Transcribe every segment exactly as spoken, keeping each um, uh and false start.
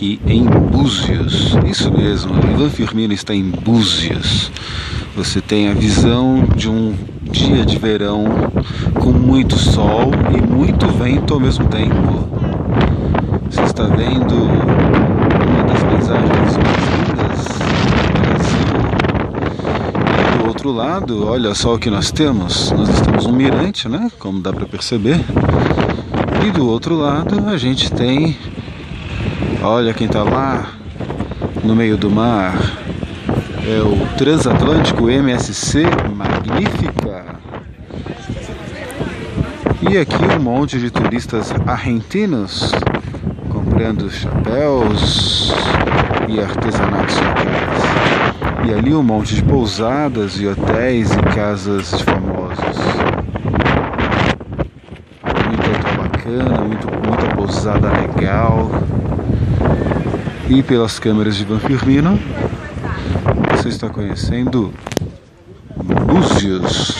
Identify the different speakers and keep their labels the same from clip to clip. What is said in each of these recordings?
Speaker 1: aqui em Búzios. Isso mesmo, Ivan Firmino está em Búzios. Você tem a visão de um dia de verão com muito sol e muito vento ao mesmo tempo. Você está vendo uma das paisagens mais lindas do Brasil. E do outro lado, olha só o que nós temos. Nós estamos num mirante, né? Como dá para perceber. E do outro lado a gente tem, olha quem está lá no meio do mar, é o transatlântico M S C Magnífica. E aqui um monte de turistas argentinos comprando chapéus e artesanatos locais. E ali um monte de pousadas e hotéis e casas de famosos. Muito, muita pousada legal. E pelas câmeras de Ivan Firmino você está conhecendo Búzios.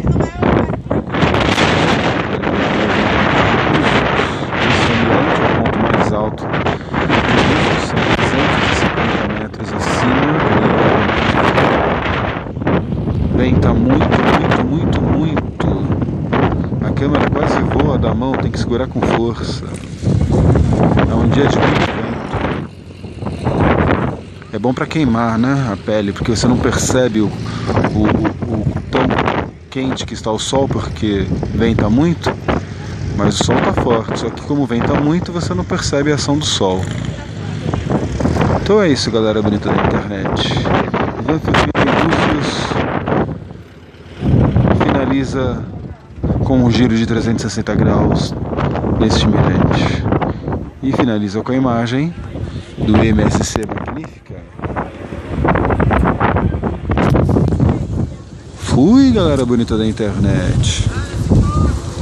Speaker 1: Esse ambiente é o ponto mais alto, trezentos e cinquenta metros acima. Venta muito, muito, muito, muito. A câmera quase voa da mão, tem que segurar com força. É um dia de muito vento. É bom para queimar, né, a pele, porque você não percebe o, o, o, o tão quente que está o sol, porque venta muito, mas o sol está forte. Só que como venta muito, você não percebe a ação do sol. Então é isso, galera bonita da internet. Ivan Firmino finaliza com um giro de trezentos e sessenta graus neste mirante. E finaliza com a imagem do M S C Magnífica. Fui, galera bonita da internet.